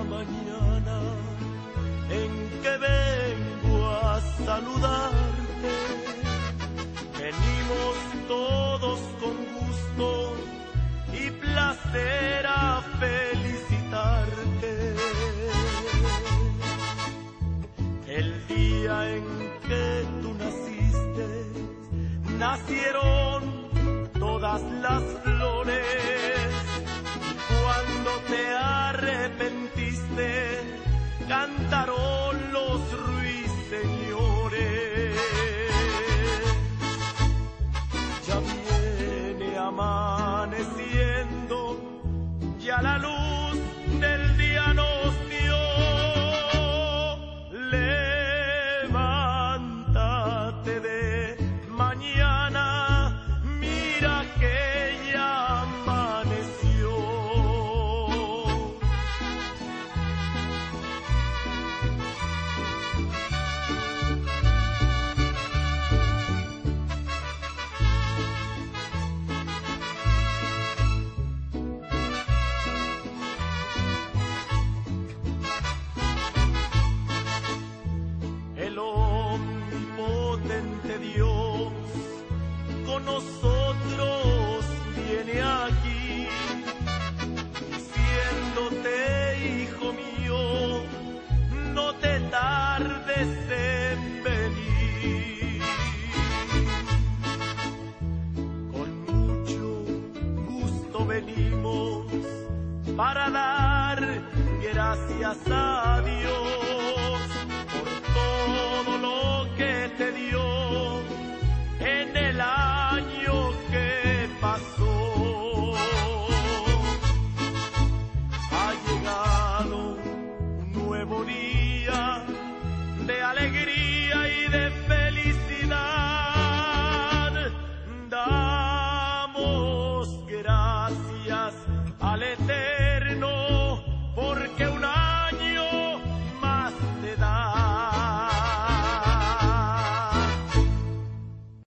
mañana en que vengo a saludarte. Venimos todos con gusto y placer a felicitarte. El día en que tú naciste, nacieron todas las flores. Cuando te arrepentiste, cantaron los ruiseñores. Ya viene amaneciendo, ya la luz del día nos dio. Levántate de mañana, mira que ya amaneció. El omnipotente Dios con nosotros viene aquí, diciéndote, hijo mío, no te tardes en venir. Con mucho gusto venimos para dar gracias a Dios.